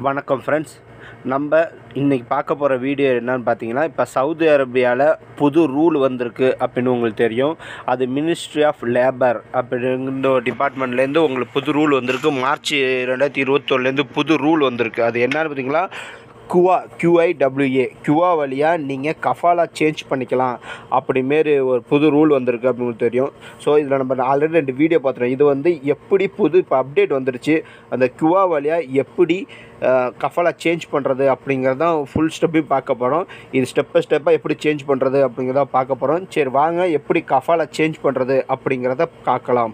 வணக்கம் ஃப்ரெண்ட்ஸ். நம்ம இன்றைக்கி பார்க்க போகிற வீடியோ என்னன்னு பார்த்தீங்கன்னா, இப்போ சவுதி அரேபியாவில் புது ரூல் வந்திருக்கு அப்படின்னு உங்களுக்கு தெரியும். அது மினிஸ்ட்ரி ஆஃப் லேபர் அப்படிங்கிற டிபார்ட்மெண்ட்லேருந்து உங்களுக்கு புது ரூல் வந்திருக்கு. மார்ச் 2021 புது ரூல் வந்திருக்கு. அது என்னன்னு பார்த்தீங்கன்னா, QIWA வழியாக நீங்கள் கஃபாலா சேஞ்ச் பண்ணிக்கலாம் அப்படிமாரி ஒரு புது ரூல் வந்திருக்கு அப்படின்னு தெரியும். ஸோ இதில் நம்ம ஆல்ரெடி 2 வீடியோ பார்த்துட்டோம். இது வந்து எப்படி இப்போ அப்டேட் வந்துடுச்சு, அந்த QA வழியாக எப்படி கஃபாலா சேஞ்ச் பண்ணுறது அப்படிங்கிறதான் ஃபுல் ஸ்டெப்பையும் பார்க்க போகிறோம். இது ஸ்டெப்பாக எப்படி சேஞ்ச் பண்ணுறது அப்படிங்கிறத பார்க்க போகிறோம். சரி வாங்க, எப்படி கஃபாலா சேஞ்ச் பண்ணுறது அப்படிங்கிறத பார்க்கலாம்.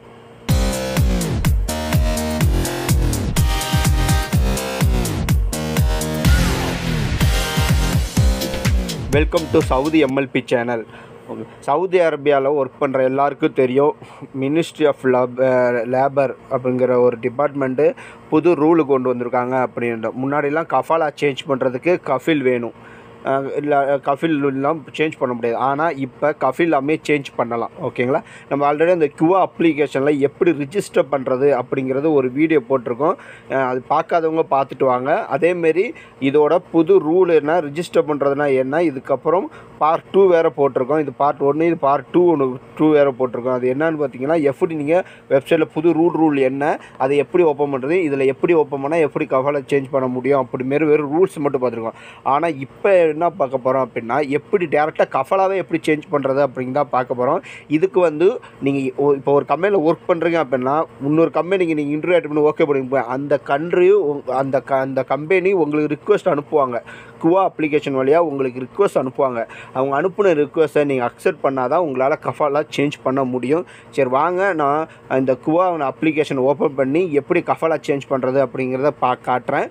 Welcome to Saudi MLP channel. Saudi அரேபியாவில் ஒர்க் பண்ணுற எல்லாருக்கும் தெரியும், மினிஸ்ட்ரி ஆஃப் லேபர் அப்படிங்கிற ஒரு டிபார்ட்மெண்ட்டு புது ரூலு கொண்டு வந்திருக்காங்க. அப்படின்ற முன்னாடிலாம் கஃபாலா சேஞ்ச் பண்ணுறதுக்கு கஃபில் வேணும், இல்லை கஃபில் எல்லாம் சேஞ்ச் பண்ண முடியாது. ஆனால் இப்போ கஃபில் எல்லாமே சேஞ்ச் பண்ணலாம். ஓகேங்களா? நம்ம ஆல்ரெடி அந்த QA அப்ளிகேஷனில் எப்படி ரிஜிஸ்டர் பண்ணுறது அப்படிங்கிறது ஒரு வீடியோ போட்டிருக்கோம். அது பார்க்காதவங்க பார்த்துட்டு வாங்க. அதேமாரி இதோட புது ரூல் என்ன, ரிஜிஸ்டர் பண்ணுறதுனா என்ன, இதுக்கப்புறம் பார்ட் 2 வேறு போட்டிருக்கோம். இது பார்ட் 1, இது பார்ட் 2 வேறு போட்டிருக்கோம். அது என்னன்னு பார்த்தீங்கன்னா, எப்படி நீங்கள் வெப்சைட்டில் புது ரூல் என்ன, அதை எப்படி ஓப்பன் பண்ணுறது, இதில் எப்படி ஓப்பன் பண்ணால் எப்படி கஃபாலா சேஞ்ச் பண்ண முடியும் அப்படிமாரி வெறும் ரூல்ஸ் மட்டும் பார்த்துருக்கோம். ஆனால் இப்போ என்ன பார்க்க போகிறோம் அப்படின்னா, எப்படி டேரெக்டாக கஃபாலாவே எப்படி சேஞ்ச் பண்ணுறது அப்படிங்கிறத பார்க்க போகிறோம். இதுக்கு வந்து நீங்கள் இப்போ ஒரு கம்பெனியில் ஒர்க் பண்ணுறீங்க அப்படின்னா, இன்னொரு கம்பெனிக்கு நீங்கள் இன்டர்வியூ அட்டெண்ட் பண்ணி ஓகே பண்ணி அந்த கண்ட்ரியும் அந்த கம்பெனி உங்களுக்கு ரிக்வெஸ்ட் அனுப்புவாங்க. QA அப்ளிகேஷன் வழியாக உங்களுக்கு ரிக்வெஸ்ட் அனுப்புவாங்க. அவங்க அனுப்புன ரிக்வெஸ்ட்டை நீங்கள் அக்செப்ட் பண்ணால் தான் உங்களால் கஃபாலா சேஞ்ச் பண்ண முடியும். சரி வாங்க, நான் இந்த QA அப்ளிகேஷன் ஓப்பன் பண்ணி எப்படி கஃபாலா சேஞ்ச் பண்ணுறது அப்படிங்கிறத காட்டுறேன்.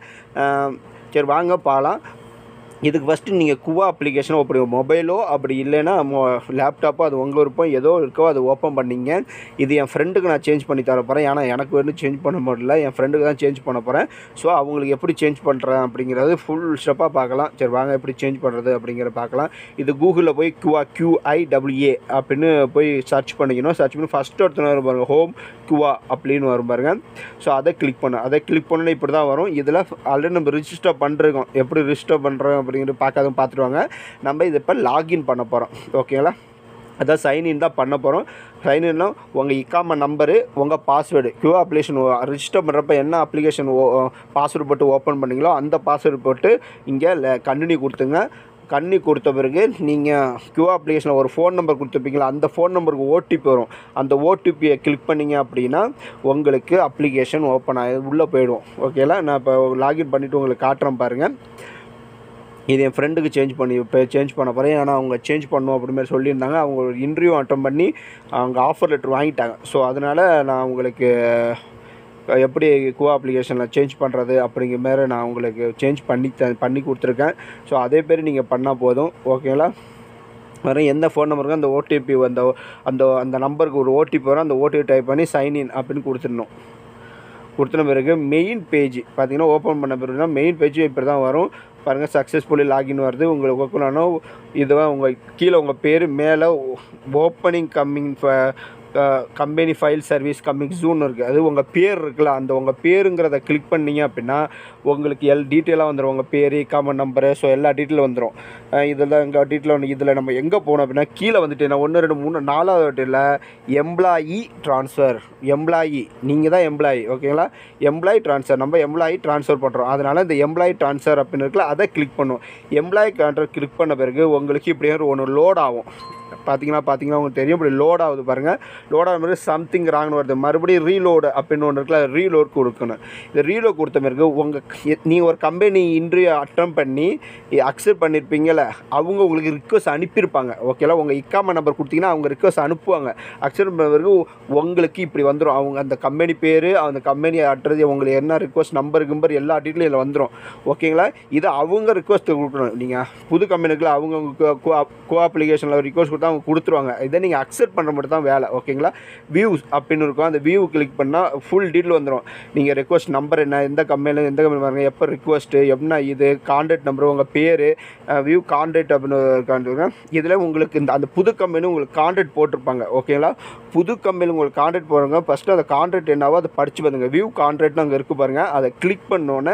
சரி வாங்க பார்க்கலாம். இதுக்கு ஃபஸ்ட்டு நீங்கள் QA அப்ளிகேஷன் ஓப்பன் மொபைலோ அப்படி இல்லைன்னா லேப்டாப்போ, அது உங்கள் விருப்பம் ஏதோ இருக்கோ அது ஓப்பன் பண்ணிங்க. இது என் ஃப்ரெண்டுக்கு நான் சேஞ்ச் பண்ணி தர போகிறேன். ஏன்னா எனக்கு வந்து சேஞ்ச் பண்ண முடியல, என் ஃப்ரெண்டுக்கு தான் சேஞ்ச் பண்ண போகிறேன். ஸோ அவங்களுக்கு எப்படி சேஞ்ச் பண்ணுறேன் அப்படிங்கிறது ஃபுல் ஸ்டெப்பாக பார்க்கலாம். சரி வாங்க, எப்படி சேஞ்ச் பண்ணுறது அப்படிங்கிறத பார்க்கலாம். இது கூகுளில் போய் QIWA அப்படின்னு போய் சர்ச் பண்ணிக்கணும். சர்ச் பண்ணி ஃபஸ்ட்டு ஒருத்தர் வரும் பாருங்கள், ஹோம் QA அப்படின்னு வரும் பாருங்கள். ஸோ அதை கிளிக் பண்ணணும். இப்படி தான் வரும். இதில் ஆல்ரெடி நம்ம ரிஜிஸ்டர் பண்ணிருக்கோம். எப்படி ரிஜிஸ்டர் பண்ணுறோம் அப்படிங்கிறது பார்த்துருவாங்க. நம்ம இதை இப்போ லாகின் பண்ண போகிறோம். ஓகேங்களா? அதான் சைன்இன் தான் பண்ண போகிறோம். சைன்இன்னா உங்கள் இக்காம நம்பரு, உங்கள் பாஸ்வேர்டு, QA அப்ளிகேஷன் ரிஜிஸ்டர் பண்ணுறப்ப என்ன அப்ளிகேஷன் பாஸ்வேர்டு போட்டு ஓப்பன் பண்ணிங்களோ அந்த பாஸ்வேர்டு போட்டு இங்கே கண்டினியூ கொடுத்துங்க. கொடுத்த பிறகு நீங்கள் QA அப்ளிகேஷனில் ஒரு ஃபோன் நம்பர் கொடுத்துருப்பீங்களா, அந்த ஃபோன் நம்பருக்கு OTP வரும். அந்த OTPயை கிளிக் பண்ணிங்க அப்படின்னா உங்களுக்கு அப்ளிகேஷன் ஓப்பன் ஆகி உள்ளே போயிடும். ஓகேங்களா? நான் இப்போ லாகின் பண்ணிவிட்டு உங்களுக்கு காட்டுறேன் பாருங்கள். இது என் ஃப்ரெண்டுக்கு சேஞ்ச் பண்ண போகிறேன். ஏன்னா அவங்க சேஞ்ச் பண்ணணும் அப்படிமாரி சொல்லியிருந்தாங்க. அவங்க ஒரு இன்டர்வியூ அட்டெண்ட் பண்ணி அவங்க ஆஃபர் லெட்டர் வாங்கிட்டாங்க. ஸோ அதனால் நான் உங்களுக்கு எப்படி QA அப்ளிகேஷனில் சேஞ்ச் பண்ணுறது அப்படிங்கிற மாரி நான் உங்களுக்கு சேஞ்ச் பண்ணி கொடுத்துருக்கேன். ஸோ அதே பேர் நீங்கள் பண்ணால் போதும். ஓகேங்களா? வரும் எந்த ஃபோன் நம்பருக்கு அந்த OTP அந்த நம்பருக்கு ஒரு OTP வரும். அந்த OTP டைப் பண்ணி சைன்இன் அப்படின்னு கொடுத்துன பிறகு மெயின் பேஜ் பார்த்தீங்கன்னா, ஓப்பன் பண்ண பிறகுனா மெயின் பேஜ் இப்படி தான் வரும் பாருங்கள். சக்ஸஸ்ஃபுல்லி லாகின் வருது. உங்களுக்கு ஓப்பனானோ இதுவாக உங்கள் கீழே உங்கள் பேர், மேலே opening company file service coming June இருக்குது. அது உங்கள் பேர் இருக்குல்ல, அந்த உங்கள் பேருங்கிறத கிளிக் பண்ணிங்க அப்படின்னா உங்களுக்கு டீட்டெயிலாக வந்துடும். உங்கள் பேர், காமன் நம்பரு, ஸோ எல்லா டீட்டெயிலும் வந்துடும். இதெல்லாம் எங்கள் டீட்டெயில் இதில் நம்ம எங்கே போகணும் அப்படின்னா, கீழே வந்துட்டு நான் 1 2 3 4வது வீட்டில் எம்ப்ளாயி ட்ரான்ஸ்ஃபர். எம்ப்ளாயி நீங்கள் தான் எம்ப்ளாயி. ஓகேங்களா? எம்ப்ளாயி ட்ரான்ஸ்ஃபர், நம்ம எம்ப்ளாயி ட்ரான்ஸ்ஃபர் பண்ணுறோம். அதனால் இந்த எம்ப்ளாயி ட்ரான்ஸ்ஃபர் அப்படின்னு இருக்குல்ல, அதை கிளிக் பண்ணும். எம்ப்ளாயி ட்ரான்ஸ்ஃபர் கிளிக் பண்ண பிறகு உங்களுக்கு இப்படியே ஒன்று லோட் ஆகும். பார்த்தீங்கன்னா உங்களுக்கு தெரியும். இப்படி லோட் ஆகுது பாருங்கள். லோட் ஆகும் பிறகு சம்திங் ராங்னு வருது. மறுபடியும் ரீலோடு அப்படின்னு ஒன்று இருக்குல்ல, ரீலோட் கொடுக்கணும். இந்த ரீலோட் கொடுத்த பிறகு நீங்கள் ஒரு கம்பெனி இன்டர்வியூ அட்டன் பண்ணி அக்செப்ட் பண்ணியிருப்பீங்கள்ல, அவங்க உங்களுக்கு ரிக்வஸ்ட் அனுப்பியிருப்பாங்க. ஓகேங்களா? உங்கள் இக்காம நம்பர் கொடுத்தீங்கன்னா அவங்க ரிக்வஸ்ட் அனுப்புவாங்க. அக்செப்ட் பண்ண பிறகு உங்களுக்கு இப்படி வந்துடும். அவங்க அந்த கம்பெனி பேர், அந்த கம்பெனி அட்ரஸ், உங்களுக்கு என்ன ரிக்வஸ்ட் நம்பர் எல்லா டீட்டெயிலும் இதில் வந்துடும். ஓகேங்களா? இது அவங்க ரிக்வஸ்ட் கொடுக்கணும். நீங்கள் புது கம்பெனிக்குள்ள அவங்க QA அப்ளிகேஷனில் ரிக்வஸ்ட் கொடுத்தா அவங்க கொடுத்துருவாங்க. இதை நீங்கள் அக்செப்ட் பண்ணுற மட்டும் தான் வேலை. ஓகேங்களா? வியூஸ் அப்படின்னு இருக்கும். அந்த வியூ கிளிக் பண்ணால் ஃபுல் டீட்டெயில் வந்துடும். நீங்கள் ரிக்வஸ்ட் நம்பர் என்ன, எந்த கம்பெனி பாருங்க, எப்போ ரிக்வஸ்ட்டு, எப்படின்னா இது கான்டாக்ட் நம்பர், உங்கள் பேர், வியூ கான்டாக்ட் அப்படின்னு இருக்காங்க. இதில் உங்களுக்கு அந்த புது கம்பெனி உங்களுக்கு கான்டாக்ட் போட்டிருப்பாங்க. ஓகேங்களா? புது கம்பெனி உங்களுக்கு கான்டாக்ட் போடுங்க. ஃபஸ்ட்டு அந்த கான்டாக்ட் என்னவோ அதை படித்து பாருங்கள். வியூ கான்டாக்ட்னு அங்கே இருக்குது பாருங்கள். அதை கிளிக் பண்ணோன்னே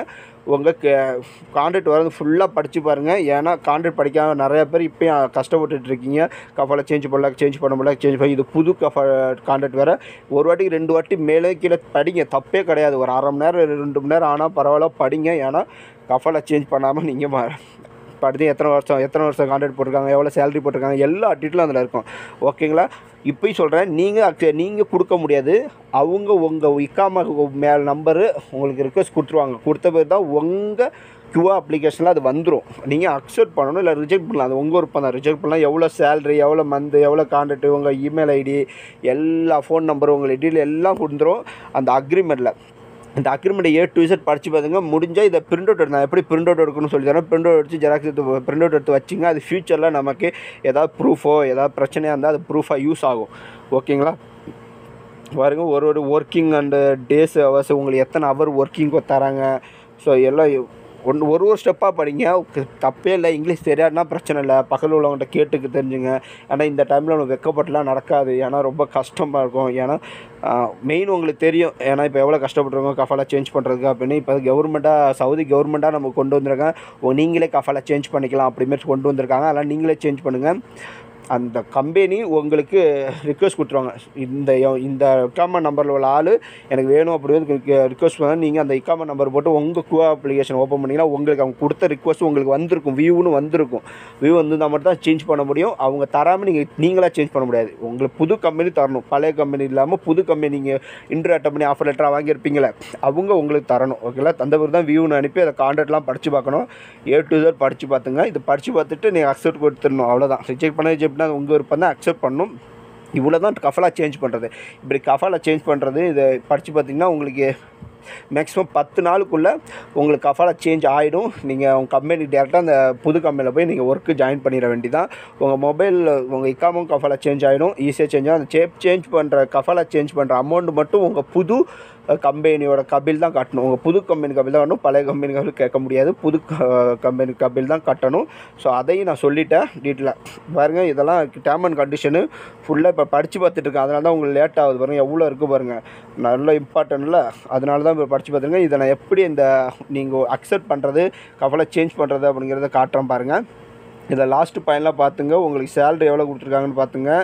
உங்கள் கான்ட்ராக்ட் வரது ஃபுல்லாக படித்து பாருங்கள். ஏன்னா கான்ட்ராக்ட் படிக்காம நிறையா பேர் இப்போயும் கஷ்டப்பட்டுட்ருக்கீங்க. கஃபாலை சேஞ்ச் பண்ண முடியல. இது புது கான்ட்ராக்ட் வேறு. ஒரு வாட்டிக்கு 2 வாட்டி மேலே கீழே படிங்க, தப்பே கிடையாது. ஒரு 1/2 மணி நேரம் 2 மணி நேரம் ஆனால் பரவாயில்ல, படிங்க. ஏன்னா கஃபாலை சேஞ்ச் பண்ணாமல் நீங்கள் படித்து எத்தனை வருஷம் கான்ட்ராக்ட் போட்டிருக்காங்க, எவ்வளோ சேலரி போட்டிருக்காங்க, எல்லா டீட்டெயிலும் அதில் இருக்கும். ஓகேங்களா? இப்போயும் சொல்கிறேன், நீங்கள் கொடுக்க முடியாது. அவங்க உங்கள் இக்காமா மேல் நம்பரு உங்களுக்கு ரிக்வெஸ்ட் கொடுத்துருவாங்க. கொடுத்த பேர் தான் உங்கள் QA அப்ளிகேஷனில் அது வந்துடும். நீங்கள் அக்செப்ட் பண்ணணும், இல்லை ரிஜெக்ட் பண்ணலாம். அது உங்கள் விருப்பம் தான். ரிஜெக்ட் பண்ணலாம். எவ்வளோ சேலரி, எவ்வளோ மந்த், எவ்வளோ கான்ட்ராக்ட், உங்கள் இமெயில் ஐடி, எல்லா ஃபோன் நம்பர், உங்கள் டீட்டெயில் எல்லாம் கொடுத்துரும் அந்த அக்ரிமெண்ட்டில். இந்த அக்ரிமெண்ட் A to Z படித்து பார்த்துங்க. முடிஞ்சால் இதை பிரிண்ட் அவுட் எடுத்து, நான் எப்படி பிரிண்ட் அவுட் எடுக்கணும்னு சொல்லி தரேன். பிரிண்ட் அவுட் எடுத்து ஜெராக்ஸ் எடுத்து பிரிண்ட் அவுட் எடுத்து வச்சிங்க. அது ஃப்யூச்சரில் நமக்கு ஏதாவது ப்ரூஃபோ ஏதாவது பிரச்சனையாக இருந்தால் அது ப்ரூஃபாக யூஸ் ஆகும். ஓகேங்களா? பாருங்க, ஒரு ஒர்க்கிங் அண்டு டேஸ் ஹவர்ஸ், உங்களுக்கு எத்தனை ஹவர் ஒர்க்கிங் தராங்க. ஸோ எல்லாம் ஒரு ஸ்டெப்பாக படிங்க. தப்பே இல்லை. இங்கிலீஷ் தெரியாதுன்னா பிரச்சனை இல்லை, பக்கத்தில் உள்ளவங்கள்ட்ட கேட்டுக்கு தெரிஞ்சுங்க. ஏன்னா இந்த டைமில் நம்ம வெக்கப்பட்டுலாம் நடக்காது. ஏன்னா ரொம்ப கஷ்டமாக இருக்கும். ஏன்னா மெயின் உங்களுக்கு தெரியும். ஏன்னா இப்போ எவ்வளோ கஷ்டப்பட்டுருக்கோம் கஃபாலா சேஞ்ச் பண்ணுறதுக்கு அப்படின்னு. இப்போ சவுதி கவர்மெண்ட்டாக நம்ம கொண்டு வந்திருக்காங்க. நீங்களே கஃபாலா சேஞ்ச் பண்ணிக்கலாம் அப்படிமாரி கொண்டு வந்திருக்காங்க. அதெல்லாம் நீங்களே சேஞ்ச் பண்ணுங்கள். அந்த கம்பெனி உங்களுக்கு ரிக்வெஸ்ட் கொடுத்துருவாங்க. இந்த இக்காமா நம்பரில் உள்ள ஆள் எனக்கு வேணும் அப்படின்னு ரிக்வெஸ்ட் பண்ணால் நீங்கள் அந்த இக்காமா நம்பர் போட்டு உங்கள் QA அப்ளிகேஷன் ஓப்பன் பண்ணிங்கன்னா உங்களுக்கு அவங்க கொடுத்த ரிக்வெஸ்ட் உங்களுக்கு வந்திருக்கும். வியூன்னு வந்திருக்கும். வியூ வந்திருந்தால் மட்டும் தான் சேஞ்ச் பண்ண முடியும். அவங்க தராமல் நீங்களாக சேஞ்ச் பண்ண முடியாது. உங்களுக்கு புது கம்பெனி தரணும். பழைய கம்பெனி இல்லாமல் புது கம்பெனி நீங்கள் இன்டர்வியூ அட்டெண்ட் பண்ணி ஆஃபர் லெட்டராக வாங்கியிருப்பீங்களே, அவங்க உங்களுக்கு தரணும். ஓகேங்களா? தந்தவர் தான் வியூன்னு அனுப்பி அதை கான்ட்ராக்ட்லாம் படித்து பார்க்கணும். A to Z படித்து பார்த்துங்க. இது படித்து பார்த்துட்டு நீங்கள் அக்செப்ட் கொடுத்துடணும். அவ்வளோதான். ரிஜெக்ட் பண்ண உங்கள் விருப்பம் தான். அக்செப்ட் பண்ணணும். இவ்வளோ தான் கஃபாலா சேஞ்ச் பண்ணுறது. இப்படி கஃபாலா சேஞ்ச் பண்ணுறது இதை படித்து பார்த்திங்கன்னா உங்களுக்கு மேக்ஸிமம் 10 நாளுக்குள்ளே உங்களுக்கு கஃபாலா சேஞ்ச் ஆகிடும். நீங்கள் உங்கள் கம்பெனி டேரெக்டாக அந்த புது கம்பெனியில் போய் நீங்கள் ஒர்க்கு ஜாயின் பண்ணிட வேண்டியதான். உங்கள் மொபைலில் உங்கள் இக்காமும் கஃபாலா சேஞ்ச் ஆகிடும். ஈஸியாக சேஞ்ச் ஆகும். அந்த சேஞ்ச் பண்ணுற கஃபாலா சேஞ்ச் பண்ணுற அமௌண்ட் மட்டும் உங்கள் புது கம்பெனியோட கபில் தான் கட்டணும். உங்கள் புது கம்பெனி கபில் தான் கட்டணும். பழைய கம்பெனி கபில் கேட்க முடியாது. புது கம்பெனி கபில் தான் கட்டணும். ஸோ அதையும் நான் சொல்லிட்டேன் டீட்டெயிலாக. பாருங்கள், இதெல்லாம் டேர்ம் அண்ட் கண்டிஷனு ஃபுல்லாக இப்போ படித்து பார்த்துட்ருக்கேன். அதனால தான் உங்களுக்கு லேட் ஆகுது. பாருங்கள் எவ்வளோ இருக்குது பாருங்கள். நல்ல இம்பார்ட்டன்ட்ல. அதனால தான் இப்போ படித்து பார்த்துருங்க. இதை நான் எப்படி இந்த நீங்கள் அக்செப்ட் பண்ணுறது கஃபாலா சேஞ்ச் பண்ணுறது அப்படிங்கிறத காட்டுறேன் பாருங்கள். இதை லாஸ்ட்டு பாயிண்ட்லாம் பார்த்துங்க. உங்களுக்கு சேலரி எவ்வளோ கொடுத்துருக்காங்கன்னு பார்த்துங்க.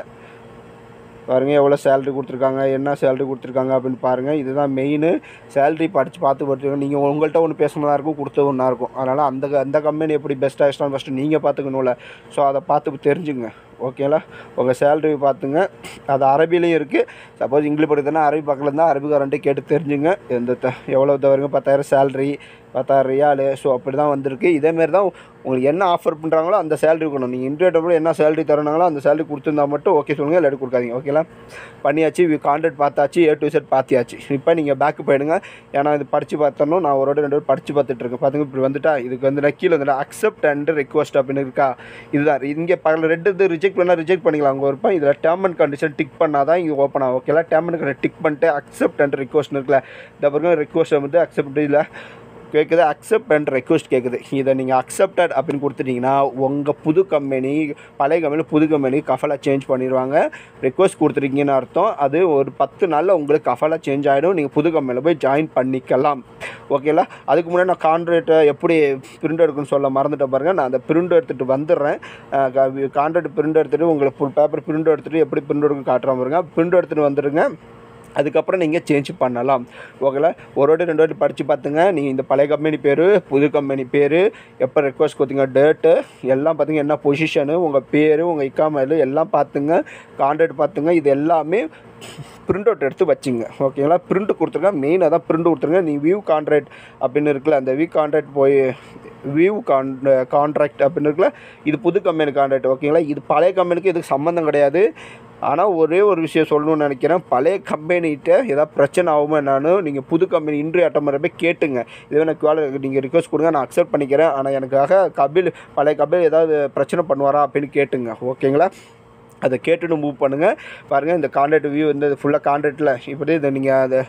பாருங்கள் எவ்வளோ சேலரி கொடுத்துருக்காங்க, என்ன சேலரி கொடுத்துருக்காங்க அப்படின்னு பாருங்கள். இதுதான் மெயின். சேலரி பார்த்து நீங்கள் உங்கள்கிட்ட ஒன்று பேசணும்னா இருக்கும், கொடுத்தது ஒன்றா இருக்கும். அதனால் அந்த கம்பெனி எப்படி பெஸ்ட்டாக இஷ்டம் ஃபஸ்ட்டு நீங்கள் பார்த்துக்கணும்ல. ஸோ அதை பார்த்து தெரிஞ்சுங்க. ஓகேங்களா? உங்கள் சேலரி பார்த்துங்க. அது அரபிலையும் இருக்குது. சப்போஸ் இங்கிலீஷ் படிக்கிறதுனா அரபி பக்கத்தில் இருந்தால் அரபிக்காரன்ட்டு கேட்டு தெரிஞ்சுங்க. எவ்வளோ வருங்க 10,000 சேலரி, 10,000 ரியாலு. ஸோ அப்படி தான் வந்திருக்கு. இதேமாரி தான் உங்களுக்கு என்ன ஆஃபர் பண்ணுறாங்களோ அந்த சேலரி கொடுக்கணும். நீங்கள் இன்டர்வியூ என்ன சேலரி தரணுங்களோ அந்த சேலரி கொடுத்துருந்தா மட்டும் ஓகே சொல்லுங்கள், இல்லை கொடுக்காதீங்க. ஓகேங்களா? பண்ணியாச்சு. கான்ட்ராக்ட் பார்த்தாச்சு, A to Z பார்த்தியாச்சு. இப்போ நீங்கள் பேக்கு போயிடுங்க. ஏன்னா இது படித்து பார்த்தோம். நான் ஒரு 2 படித்து பார்த்துட்ருக்கேன். பார்த்துங்க இப்படி வந்துட்டா இதுக்கு வந்து கீழே வந்துட்டா அக்செப்ட் அண்ட் ரெக்வஸ்ட் அப்படின்னு இருக்கா. இதுதான் இங்கே பக்கத்தில் ரெட் இது ரிஜெக்ட் பண்ணால் ரிஜெக்ட் பண்ணிக்கலாம். அங்கே இருப்பேன். இதில் டேர்ம் அண்ட் கண்டிஷன் டிக் பண்ணால் தான் இங்கே ஓப்பன் ஆகும். ஓகேங்களா? டேர்ம் அண்ட் கண்டிஷன் டிக் பண்ணிட்டு அக்செப்ட் அண்ட் ரெக்வஸ்ட் இருக்குல்ல, இந்த பிறகு ரெக்வஸ்ட் வந்து அக்செப்ட் இல்லை கேட்குது, அக்செப்ட் அண்ட் ரெக்வஸ்ட் கேட்குது. இதை நீங்கள் அக்செப்டட் அப்படின்னு கொடுத்துட்டிங்கன்னா உங்கள் புது கம்பெனி பழைய கம்பெனி புது கம்பெனி கஃபாலா சேஞ்ச் பண்ணிடுவாங்க. ரெக்வஸ்ட் கொடுத்துருக்கீங்கன்னு அர்த்தம். அது ஒரு 10 நாளில் உங்களுக்கு கஃபாலா சேஞ்ச் ஆகிடும். நீங்கள் புது கம்பெனியில் போய் ஜாயின் பண்ணிக்கலாம். ஓகேங்களா? அதுக்கு முன்னாடி நான் கான்ட்ராக்டை எப்படி பிரிண்ட் எடுக்குன்னு சொல்ல மறந்துட்டு பாருங்கள். நான் அந்த பிரிண்ட் எடுத்துகிட்டு வந்துடுறேன். கான்ட்ராக்ட் பிரிண்ட் எடுத்துகிட்டு உங்களுக்கு ஃபுல் பேப்பர் பிரிண்ட் எடுத்துகிட்டு எப்படி பிரிண்ட் எடுக்குன்னு காட்டுறேன் பாருங்க. பிரிண்ட் எடுத்துகிட்டு வந்துடுங்க. அதுக்கப்புறம் நீங்கள் சேஞ்ச் பண்ணலாம். ஓகேங்களா? ஒரு வாட்டி 2 வாட்டி படித்து பார்த்துங்க. நீங்கள் இந்த பழைய கம்பெனி பேர், புது கம்பெனி பேர், எப்போ ரெக்வஸ்ட் கொடுத்தீங்க, டேட்டு எல்லாம் பார்த்துங்க. என்ன பொசிஷனு, உங்கள் பேர், உங்கள் இக்காமல் எல்லாம் பார்த்துங்க. கான்ட்ராக்ட் பார்த்துங்க. இது எல்லாமே பிரிண்ட் அவுட் எடுத்து வச்சுங்க. ஓகேங்களா? பிரிண்ட் கொடுத்துருங்க. மெயினாக தான் பிரிண்ட் கொடுத்துருங்க. நீங்கள் வியூ கான்ட்ராக்ட் அப்படின்னு இருக்குல்ல, அந்த வியூ கான்ட்ராக்ட் போய் வியூ கான்ட்ராக்ட் அப்படின்னு இருக்குல்ல, இது புது கம்பெனி கான்ட்ராக்ட். ஓகேங்களா? இது பழைய கம்பெனிக்கு இதுக்கு சம்மந்தம் கிடையாது. ஆனால் ஒரே ஒரு விஷயம் சொல்லணும்னு நினைக்கிறேன். பழைய கம்பெனிகிட்ட ஏதாவது பிரச்சனை ஆகுமோ என்னான்னு நீங்கள் புது கம்பெனி இன்டர்வியூ அட்டெண்ட் பண்ணுறப்ப கேட்டுங்க. இதுவே எனக்கு நீங்கள் ரிக்வஸ்ட் கொடுங்க, நான் அக்செப்ட் பண்ணிக்கிறேன். ஆனால் எனக்காக பழைய கபில் ஏதாவது பிரச்சனை பண்ணுவாரா அப்படின்னு கேட்டுங்க. ஓகேங்களா? அதை கேட்டுன்னு மூவ் பண்ணுங்கள். பாருங்கள், இந்த கான்ட்ராக்ட் வியூ வந்து ஃபுல்லாக கான்ட்ராக்டில் இப்படி இதை நீங்கள் அதை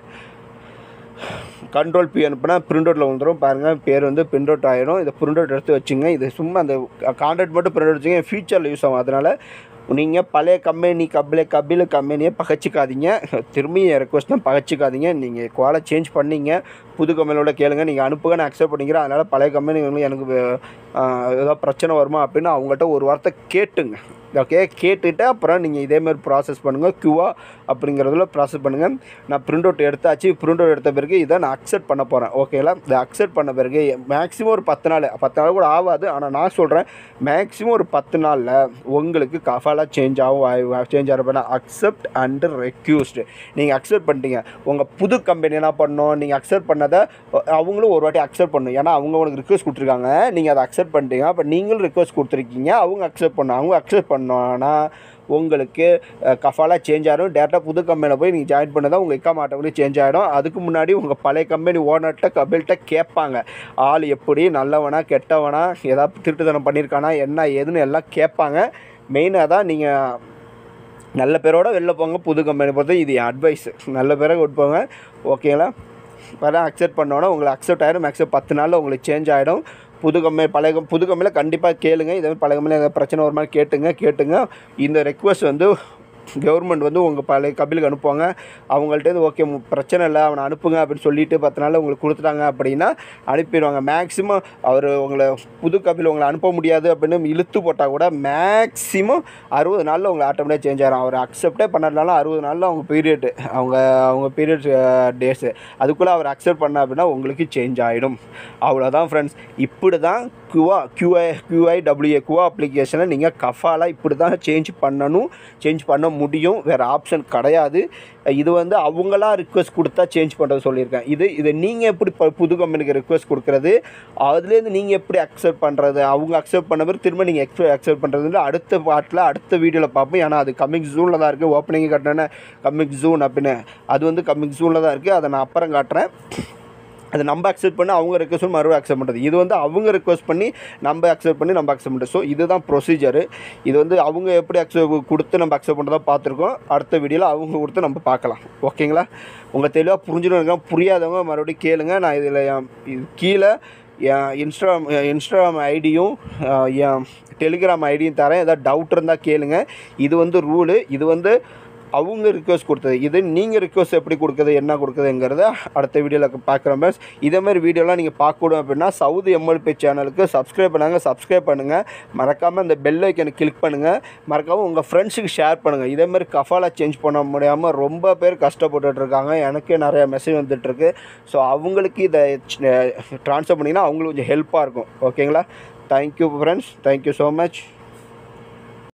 கண்ட்ரோல் P அனுப்புனா பிரிண்ட் அவுட்டில் வந்துடும். பாருங்கள், பேர் வந்து பிரிண்ட் அவுட் ஆகிடும். இதை பிரிண்ட் அவுட் எடுத்து வச்சுங்க. இது சும்மா அந்த கான்ட்ராக்ட் மட்டும் பிரிண்ட் அவுட் வச்சுங்க. ஃபியூச்சரில் யூஸ் ஆகும். அதனால் நீங்கள் பழைய கம்பெனி கம்பெனியை பகச்சிக்காதீங்க. திரும்பி என் ரெக்வஸ்ட் தான், பகச்சிக்காதீங்க. நீங்கள் குவாலை சேஞ்ச் பண்ணீங்க, புது கம்பெனியோட கேளுங்க. நீங்கள் அனுப்புங்க, நான் அக்செப்ட் பண்ணிக்கிறேன். அதனால் பழைய கம்பெனி எனக்கு ஏதாவது பிரச்சனை வருமா அப்படின்னு அவங்கள்ட்ட ஒரு வார்த்தை கேட்டுங்க. ஓகே, கேட்டுவிட்டு அப்புறம் நீங்கள் இதேமாதிரி ப்ராசஸ் பண்ணுங்கள். கியூஆ அப்படிங்கிறதுல ப்ராசஸ் பண்ணுங்கள். நான் பிரிண்ட் அவுட் எடுத்தாச்சு. பிரிண்ட் அவுட் எடுத்த பிறகு இதை நான் அக்செப்ட் பண்ண போகிறேன். ஓகேங்களா? இதை அக்செப்ட் பண்ண பிறகு மேக்ஸிமம் ஒரு 10 நாள் கூட ஆகாது. ஆனால் நான் சொல்கிறேன் மேக்ஸிமம் ஒரு 10 நாளில் உங்களுக்கு கஃபாலாக சேஞ்ச் ஆகும். அக்செப்ட் அண்டு ரெக்யூஸ்டு நீங்கள் அக்செப்ட் பண்ணிட்டீங்க. உங்கள் புது கம்பெனி என்ன பண்ணணும், நீங்கள் அக்செப்ட் பண்ணதை அவங்களும் ஒரு வாட்டி அக்செப்ட் பண்ணணும். ஏன்னா அவங்க உங்களுக்கு ரிக்வெஸ்ட் கொடுத்துருக்காங்க, நீங்கள் அதை அக்செப்ட் பண்ணிட்டீங்க. அப்போ நீங்களும் ரிக்வெஸ்ட் கொடுத்துருக்கீங்க, அவங்க அக்செப்ட் பண்ணணும். அவங்க அக்செப்ட் பண்ணோன்னா உங்களுக்கு கஃபாலாக சேஞ்ச் ஆகிடும். டேரெக்டாக புது கம்பெனியில் போய் நீங்கள் ஜாயின் பண்ணதான் உங்கள் இக்காம ஆட்டோமேட்டிக் சேஞ்ச் ஆகிடும். அதுக்கு முன்னாடி உங்கள் பழைய கம்பெனி ஓனர்கிட்ட கபில்கிட்ட கேட்பாங்க, ஆள் எப்படி, நல்லவனா கெட்டவனா, ஏதாவது திருட்டுத்தனம் பண்ணியிருக்கானா, என்ன ஏதுன்னு எல்லாம் கேட்பாங்க. மெயினாக தான் நீங்கள் நல்ல பேரோட வெளில போங்க. புது கம்பெனி பொறுத்த இது என் அட்வைஸ், நல்ல பேராக கொண்டு போங்க. ஓகேங்களா? இப்போதான் அக்செப்ட் பண்ணோன்னா உங்களுக்கு அக்செப்ட் ஆகிடும். மேக்ஸிமம் 10 நாளில் உங்களுக்கு சேஞ்ச் ஆகிடும். புது கம்பெனியில் கண்டிப்பாக கேளுங்க. இதேமாதிரி பழைய கம்பெனியில் ஏதாவது பிரச்சனை வருமா கேட்டுங்க. இந்த ரெக்வஸ்ட் வந்து கவர்மெண்ட் வந்து உங்கள் பழைய கபிலுக்கு அனுப்புவாங்க. அவங்கள்ட்ட ஓகே பிரச்சனை இல்லை, அவனை அனுப்புங்க அப்படின்னு சொல்லிவிட்டு 10 நாளில் உங்களுக்கு கொடுத்துட்டாங்க அப்படின்னா அனுப்பிடுவாங்க. மேக்ஸிமம் அவர் உங்களை புது கபில் உங்களை அனுப்ப முடியாது அப்படின்னு இழுத்து போட்டால் கூட மேக்ஸிமம் 60 நாளில் உங்களை ஆட்டோமேட்டிக்காக சேஞ்ச் ஆகிடும். அவர் அக்செப்டே பண்ணதுனால 60 நாளில் அவங்க பீரியட் டேஸு அதுக்குள்ளே அவர் அக்செப்ட் பண்ண அப்படின்னா உங்களுக்கு சேஞ்ச் ஆகிடும். அவ்வளோதான் ஃப்ரெண்ட்ஸ். இப்படி தான் கியூஐடபிள்யூஏ அப்ளிகேஷனை நீங்கள் கஃபாலாக இப்படி தான் சேஞ்ச் பண்ண முடியும். வேறு ஆப்ஷன் கிடையாது. இது வந்து அவங்களா ரிக்வெஸ்ட் கொடுத்தா சேஞ்ச் பண்ணுறது சொல்லியிருக்கேன். இது நீங்கள் எப்படி புது கம்பெனிக்கு ரிக்வெஸ்ட் கொடுக்குறது, அதுலேருந்து நீங்கள் எப்படி அக்செப்ட் பண்ணுறது, அவங்க அக்செப்ட் பண்ண பிறகு திரும்ப நீங்கள் அக்செப்ட் பண்ணுறதுல அடுத்த பாட்டில் அடுத்த வீடியோவில் பார்ப்போம். ஏன்னா அது கம்மிங் ஜூனில் தான் இருக்குது. ஓப்பனிங் காட்டினேன்னா கம்மிங் ஜூன் அப்படின்னு, அது வந்து கம்மிங் ஜூனில் தான் இருக்குது. அதை நான் அப்புறம் காட்டுறேன். அது நம்ம அக்செப்ட் பண்ணி அவங்க ரெக்வஸ்ட் பண்ணி மறுபடியும் அக்செப்ட் பண்ணுறது. இது வந்து அவங்க ரெக்வஸ்ட் பண்ணி நம்ம அக்செப்ட் பண்ணுறது. ஸோ இதுதான் ப்ரொசீஜரு. இது வந்து அவங்க எப்படி கொடுத்து நம்ம அக்செப்ட் பண்ணுறதா பார்த்துருக்கோம். அடுத்த வீடியோவில் அவங்க கொடுத்து நம்ம பார்க்கலாம். ஓகேங்களா? உங்கள் தெளிவாக புரிஞ்சுன்னு புரியாதவங்க மறுபடியும் கேளுங்க. நான் இதில் இது கீழே என் இன்ஸ்டாகிராம் ஐடியும் என் டெலிகிராம் ஐடியும் தரேன். ஏதாவது டவுட் இருந்தால் கேளுங்க. இது வந்து ரூலு. இது வந்து அவங்க ரிக்வெஸ்ட் கொடுத்தது. இது நீங்கள் ரிக்வெஸ்ட் எப்படி கொடுக்குறது, என்ன கொடுக்குதுங்கிறத அடுத்த வீடியோவில் பார்க்குறோம். பஸ் இதேமாதிரி வீடியோலாம் நீங்கள் பார்க்கணும் அப்படின்னா சவுதி எம்எல்பி சேனலுக்கு சப்ஸ்கிரைப் பண்ணுங்கள். மறக்காமல் இந்த பெல் ஐக்கனை கிளிக் பண்ணுங்கள். மறக்காமல் உங்கள் ஃப்ரெண்ட்ஸுக்கு ஷேர் பண்ணுங்கள். இதேமாதிரி கஃபாலாக சேஞ்ச் பண்ண முடியாமல் ரொம்ப பேர் கஷ்டப்பட்டுட்ருக்காங்க. எனக்கே நிறையா மெசேஜ் வந்துட்டுருக்கு. ஸோ அவங்களுக்கு இதை ட்ரான்ஸ்ஃபர் பண்ணிங்கன்னா அவங்களுக்கு கொஞ்சம் ஹெல்ப்பாக இருக்கும். ஓகேங்களா? Thank you friends. Thank you so much.